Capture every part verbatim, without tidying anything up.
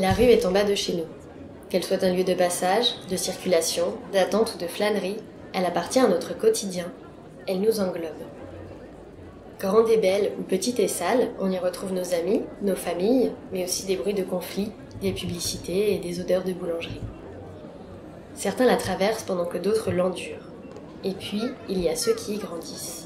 La rue est en bas de chez nous. Qu'elle soit un lieu de passage, de circulation, d'attente ou de flânerie, elle appartient à notre quotidien. Elle nous englobe. Grande et belle ou petite et sale, on y retrouve nos amis, nos familles, mais aussi des bruits de conflits, des publicités et des odeurs de boulangerie. Certains la traversent pendant que d'autres l'endurent. Et puis, il y a ceux qui y grandissent.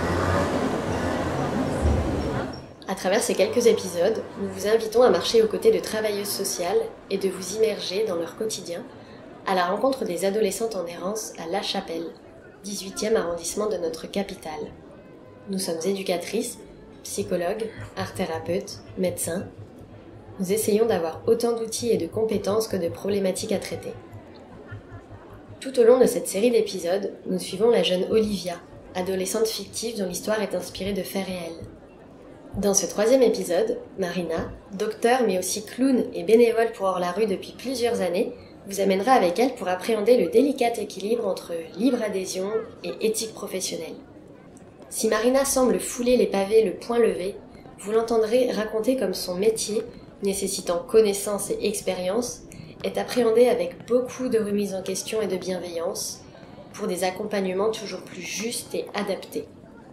À travers ces quelques épisodes, nous vous invitons à marcher aux côtés de travailleuses sociales et de vous immerger dans leur quotidien à la rencontre des adolescentes en errance à La Chapelle, dix-huitième arrondissement de notre capitale. Nous sommes éducatrices, psychologues, art-thérapeutes, médecins. Nous essayons d'avoir autant d'outils et de compétences que de problématiques à traiter. Tout au long de cette série d'épisodes, nous suivons la jeune Olivia, adolescente fictive dont l'histoire est inspirée de faits réels. Dans ce troisième épisode, Marina, docteure mais aussi clown et bénévole pour Hors la Rue depuis plusieurs années, vous amènera avec elle pour appréhender le délicat équilibre entre libre adhésion et éthique professionnelle. Si Marina semble fouler les pavés le poing levé, vous l'entendrez raconter comme son métier, nécessitant connaissance et expérience, est appréhendé avec beaucoup de remise en question et de bienveillance, pour des accompagnements toujours plus justes et adaptés.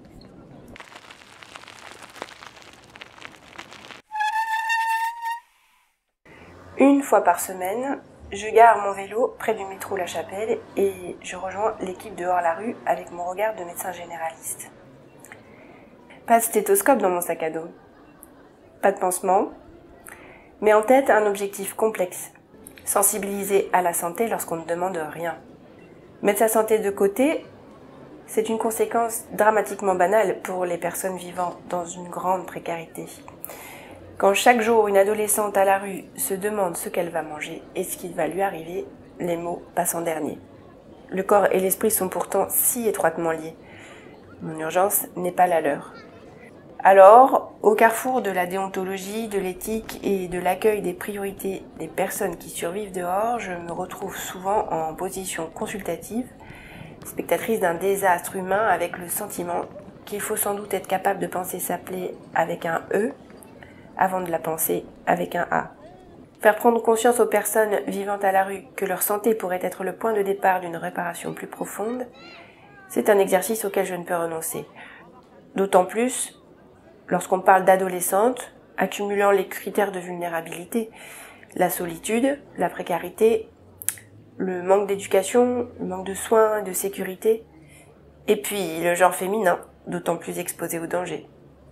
Une fois par semaine, je gare mon vélo près du métro La Chapelle et je rejoins l'équipe de Hors la Rue avec mon regard de médecin généraliste. Pas de stéthoscope dans mon sac à dos, pas de pansement, mais en tête un objectif complexe, sensibiliser à la santé lorsqu'on ne demande rien. Mettre sa santé de côté, c'est une conséquence dramatiquement banale pour les personnes vivant dans une grande précarité. Quand chaque jour une adolescente à la rue se demande ce qu'elle va manger et ce qui va lui arriver, les mots passent en dernier. Le corps et l'esprit sont pourtant si étroitement liés. Mon urgence n'est pas la leur. Alors, au carrefour de la déontologie, de l'éthique et de l'accueil des priorités des personnes qui survivent dehors, je me retrouve souvent en position consultative, spectatrice d'un désastre humain avec le sentiment qu'il faut sans doute être capable de penser sa plaie avec un E, avant de la penser avec un A. Faire prendre conscience aux personnes vivant à la rue que leur santé pourrait être le point de départ d'une réparation plus profonde, c'est un exercice auquel je ne peux renoncer. D'autant plus lorsqu'on parle d'adolescentes, accumulant les critères de vulnérabilité, la solitude, la précarité, le manque d'éducation, le manque de soins, de sécurité, et puis le genre féminin, d'autant plus exposé au danger.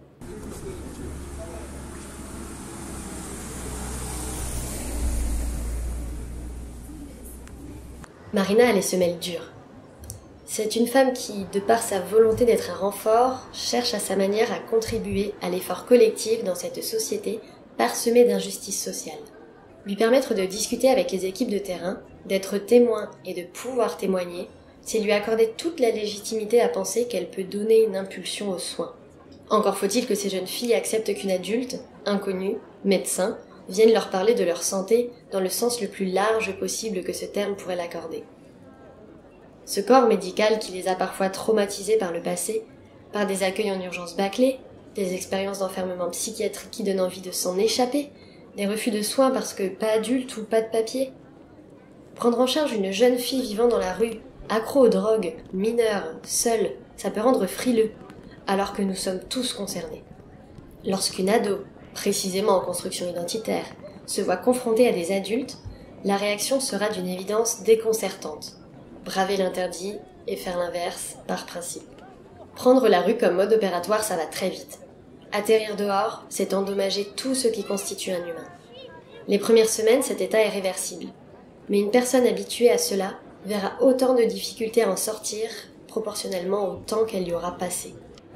Marina a les semelles dures. C'est une femme qui, de par sa volonté d'être un renfort, cherche à sa manière à contribuer à l'effort collectif dans cette société parsemée d'injustices sociales. Lui permettre de discuter avec les équipes de terrain, d'être témoin et de pouvoir témoigner, c'est lui accorder toute la légitimité à penser qu'elle peut donner une impulsion aux soins. Encore faut-il que ces jeunes filles acceptent qu'une adulte, inconnue, médecin, vienne leur parler de leur santé dans le sens le plus large possible que ce terme pourrait l'accorder. Ce corps médical qui les a parfois traumatisés par le passé, par des accueils en urgence bâclés, des expériences d'enfermement psychiatrique qui donnent envie de s'en échapper, des refus de soins parce que pas adulte ou pas de papier. Prendre en charge une jeune fille vivant dans la rue, accro aux drogues, mineure, seule, ça peut rendre frileux, alors que nous sommes tous concernés. Lorsqu'une ado, précisément en construction identitaire, se voit confrontée à des adultes, la réaction sera d'une évidence déconcertante. Braver l'interdit et faire l'inverse par principe. Prendre la rue comme mode opératoire, ça va très vite. Atterrir dehors, c'est endommager tout ce qui constitue un humain. Les premières semaines, cet état est réversible. Mais une personne habituée à cela verra autant de difficultés à en sortir proportionnellement au temps qu'elle y aura passé.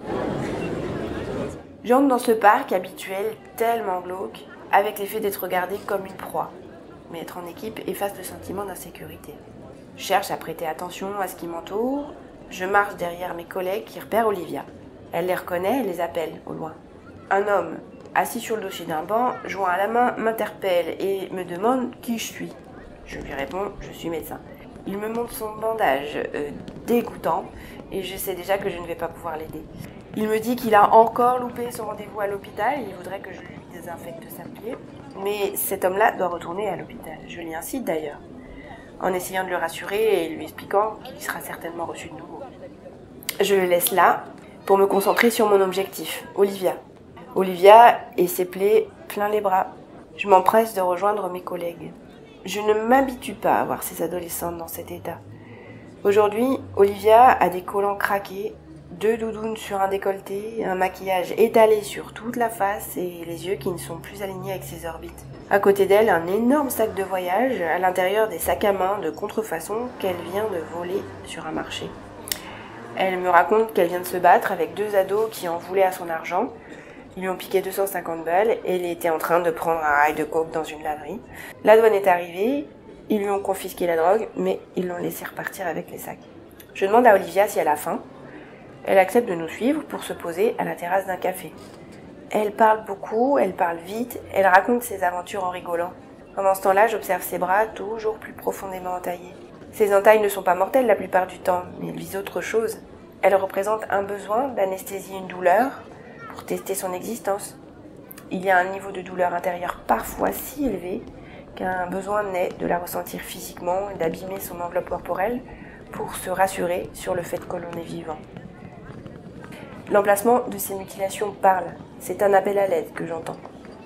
J'entre dans ce parc habituel tellement glauque, avec l'effet d'être regardée comme une proie. Mais être en équipe efface le sentiment d'insécurité. Je cherche à prêter attention à ce qui m'entoure. Je marche derrière mes collègues qui repèrent Olivia. Elle les reconnaît et les appelle au loin. Un homme, assis sur le dossier d'un banc, joint à la main, m'interpelle et me demande qui je suis. Je lui réponds, je suis médecin. Il me montre son bandage, euh, dégoûtant, et je sais déjà que je ne vais pas pouvoir l'aider. Il me dit qu'il a encore loupé son rendez-vous à l'hôpital et il voudrait que je lui désinfecte sa plaie. Mais cet homme-là doit retourner à l'hôpital. Je l'y incite d'ailleurs, en essayant de le rassurer et lui expliquant qu'il sera certainement reçu de nouveau. Je le laisse là pour me concentrer sur mon objectif, Olivia. Olivia et ses plaies plein les bras. Je m'empresse de rejoindre mes collègues. Je ne m'habitue pas à voir ces adolescentes dans cet état. Aujourd'hui, Olivia a des collants craqués, deux doudounes sur un décolleté, un maquillage étalé sur toute la face et les yeux qui ne sont plus alignés avec ses orbites. À côté d'elle, un énorme sac de voyage, à l'intérieur des sacs à main de contrefaçon qu'elle vient de voler sur un marché. Elle me raconte qu'elle vient de se battre avec deux ados qui en voulaient à son argent. Ils lui ont piqué deux cent cinquante balles et il était en train de prendre un rail de coke dans une laverie. La douane est arrivée, ils lui ont confisqué la drogue, mais ils l'ont laissé repartir avec les sacs. Je demande à Olivia si elle a faim. Elle accepte de nous suivre pour se poser à la terrasse d'un café. Elle parle beaucoup, elle parle vite, elle raconte ses aventures en rigolant. Pendant ce temps-là, j'observe ses bras toujours plus profondément entaillés. Ces entailles ne sont pas mortelles la plupart du temps, mais elles visent autre chose. Elles représentent un besoin d'anesthésier une douleur pour tester son existence. Il y a un niveau de douleur intérieure parfois si élevé qu'un besoin naît de la ressentir physiquement et d'abîmer son enveloppe corporelle pour se rassurer sur le fait que l'on est vivant. L'emplacement de ces mutilations parle. C'est un appel à l'aide que j'entends.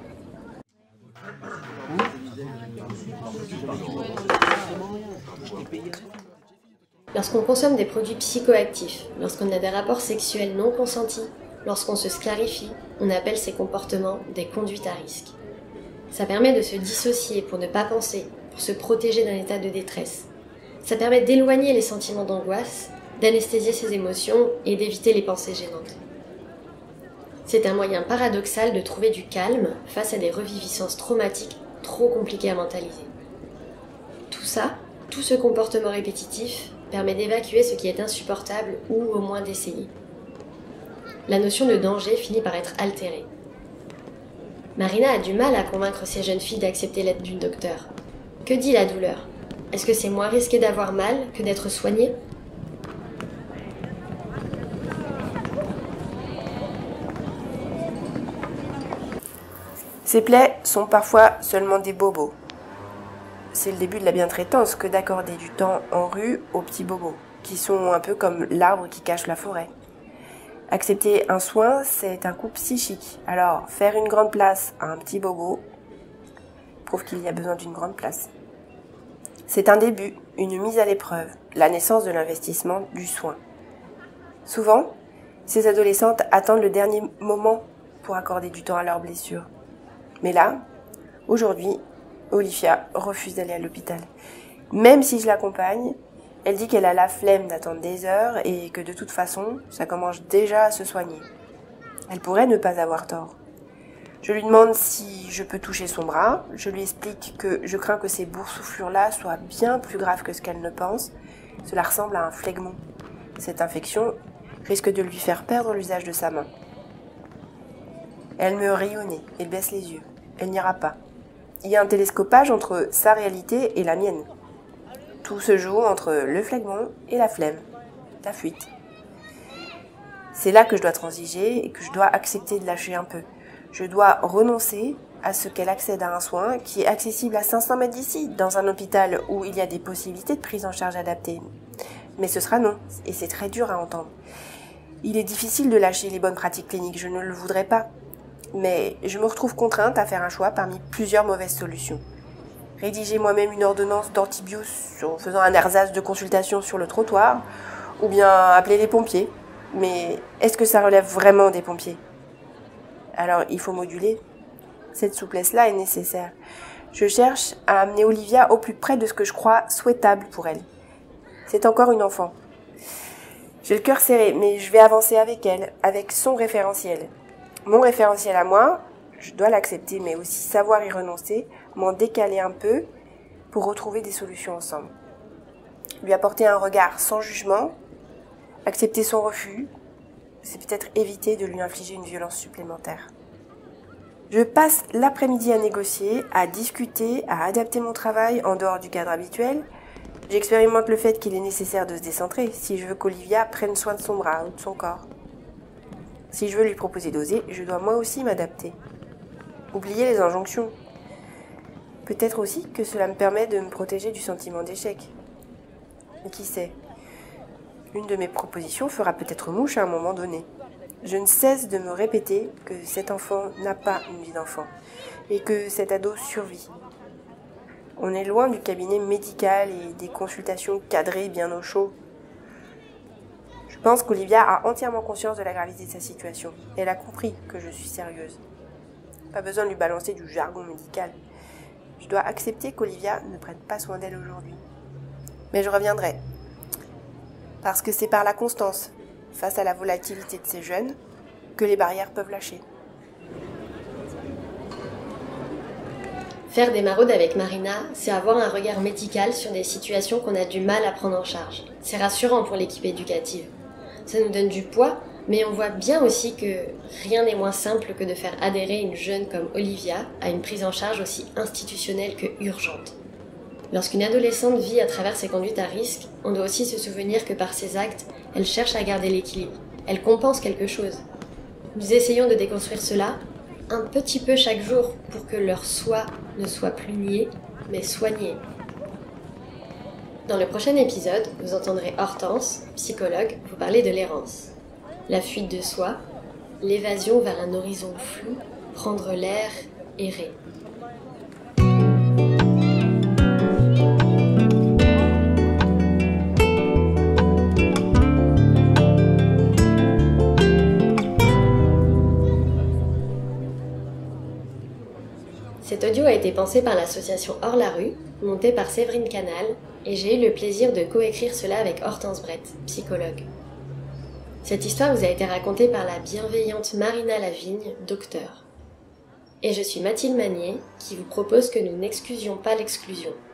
Lorsqu'on consomme des produits psychoactifs, lorsqu'on a des rapports sexuels non consentis, lorsqu'on se sclarifie, on appelle ces comportements des conduites à risque. Ça permet de se dissocier pour ne pas penser, pour se protéger d'un état de détresse. Ça permet d'éloigner les sentiments d'angoisse, d'anesthésier ses émotions et d'éviter les pensées gênantes. C'est un moyen paradoxal de trouver du calme face à des reviviscences traumatiques trop compliquées à mentaliser. Tout ça, tout ce comportement répétitif, permet d'évacuer ce qui est insupportable ou au moins d'essayer. La notion de danger finit par être altérée. Marina a du mal à convaincre ces jeunes filles d'accepter l'aide d'une docteure. Que dit la douleur? Est-ce que c'est moins risqué d'avoir mal que d'être soigné? Ces plaies sont parfois seulement des bobos. C'est le début de la bientraitance que d'accorder du temps en rue aux petits bobos, qui sont un peu comme l'arbre qui cache la forêt. Accepter un soin, c'est un coup psychique. Alors, faire une grande place à un petit bobo prouve qu'il y a besoin d'une grande place. C'est un début, une mise à l'épreuve, la naissance de l'investissement du soin. Souvent, ces adolescentes attendent le dernier moment pour accorder du temps à leurs blessures. Mais là, aujourd'hui, Olivia refuse d'aller à l'hôpital. Même si je l'accompagne, elle dit qu'elle a la flemme d'attendre des heures et que de toute façon, ça commence déjà à se soigner. Elle pourrait ne pas avoir tort. Je lui demande si je peux toucher son bras. Je lui explique que je crains que ces boursouflures-là soient bien plus graves que ce qu'elle ne pense. Cela ressemble à un phlegmon. Cette infection risque de lui faire perdre l'usage de sa main. Elle me rit au nez et baisse les yeux. Elle n'ira pas. Il y a un télescopage entre sa réalité et la mienne. Tout se joue entre le phlegmon et la flemme, la fuite. C'est là que je dois transiger et que je dois accepter de lâcher un peu. Je dois renoncer à ce qu'elle accède à un soin qui est accessible à cinq cents mètres d'ici, dans un hôpital où il y a des possibilités de prise en charge adaptées. Mais ce sera non, et c'est très dur à entendre. Il est difficile de lâcher les bonnes pratiques cliniques, je ne le voudrais pas. Mais je me retrouve contrainte à faire un choix parmi plusieurs mauvaises solutions. Rédiger moi-même une ordonnance d'antibios en faisant un ersatz de consultation sur le trottoir, ou bien appeler les pompiers. Mais est-ce que ça relève vraiment des pompiers? Alors il faut moduler. Cette souplesse-là est nécessaire. Je cherche à amener Olivia au plus près de ce que je crois souhaitable pour elle. C'est encore une enfant. J'ai le cœur serré, mais je vais avancer avec elle, avec son référentiel. Mon référentiel à moi, je dois l'accepter, mais aussi savoir y renoncer, m'en décaler un peu pour retrouver des solutions ensemble. Lui apporter un regard sans jugement, accepter son refus, c'est peut-être éviter de lui infliger une violence supplémentaire. Je passe l'après-midi à négocier, à discuter, à adapter mon travail en dehors du cadre habituel. J'expérimente le fait qu'il est nécessaire de se décentrer si je veux qu'Olivia prenne soin de son bras ou de son corps. Si je veux lui proposer d'oser, je dois moi aussi m'adapter. oublier les injonctions. Peut-être aussi que cela me permet de me protéger du sentiment d'échec. Et qui sait, une de mes propositions fera peut-être mouche à un moment donné. Je ne cesse de me répéter que cet enfant n'a pas une vie d'enfant et que cet ado survit. On est loin du cabinet médical et des consultations cadrées bien au chaud. Je pense qu'Olivia a entièrement conscience de la gravité de sa situation. Elle a compris que je suis sérieuse. Pas besoin de lui balancer du jargon médical. Je dois accepter qu'Olivia ne prenne pas soin d'elle aujourd'hui. Mais je reviendrai. Parce que c'est par la constance, face à la volatilité de ces jeunes, que les barrières peuvent lâcher. Faire des maraudes avec Marina, c'est avoir un regard médical sur des situations qu'on a du mal à prendre en charge. C'est rassurant pour l'équipe éducative. Ça nous donne du poids, mais on voit bien aussi que rien n'est moins simple que de faire adhérer une jeune comme Olivia à une prise en charge aussi institutionnelle que urgente. Lorsqu'une adolescente vit à travers ses conduites à risque, on doit aussi se souvenir que par ses actes, elle cherche à garder l'équilibre. Elle compense quelque chose. Nous essayons de déconstruire cela un petit peu chaque jour pour que leur soi ne soit plus nié, mais soigné. Dans le prochain épisode, vous entendrez Hortense, psychologue, vous parler de l'errance. La fuite de soi, l'évasion vers un horizon flou, prendre l'air, errer. Cet audio a été pensé par l'association Hors la rue, montée par Séverine Canal, et j'ai eu le plaisir de coécrire cela avec Hortense Brett, psychologue. Cette histoire vous a été racontée par la bienveillante Marina Lavigne, docteur. Et je suis Mathilde Magnier, qui vous propose que nous n'excusions pas l'exclusion.